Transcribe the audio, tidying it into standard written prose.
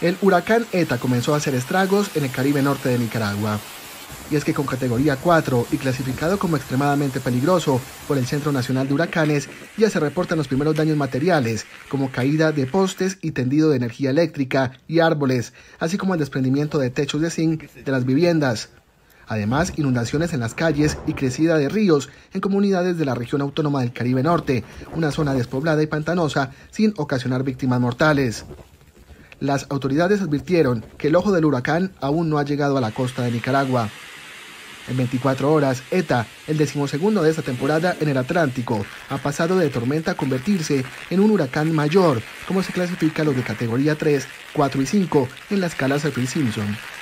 El huracán ETA comenzó a hacer estragos en el Caribe norte de Nicaragua. Y es que con categoría 4 y clasificado como extremadamente peligroso por el Centro Nacional de Huracanes, ya se reportan los primeros daños materiales, como caída de postes y tendido de energía eléctrica y árboles, así como el desprendimiento de techos de zinc de las viviendas. Además, inundaciones en las calles y crecida de ríos en comunidades de la región autónoma del Caribe Norte, una zona despoblada y pantanosa sin ocasionar víctimas mortales. Las autoridades advirtieron que el ojo del huracán aún no ha llegado a la costa de Nicaragua. En 24 horas, ETA, el 12º de esta temporada en el Atlántico, ha pasado de tormenta a convertirse en un huracán mayor, como se clasifica los de categoría 3, 4 y 5 en la escala Saffir-Simpson.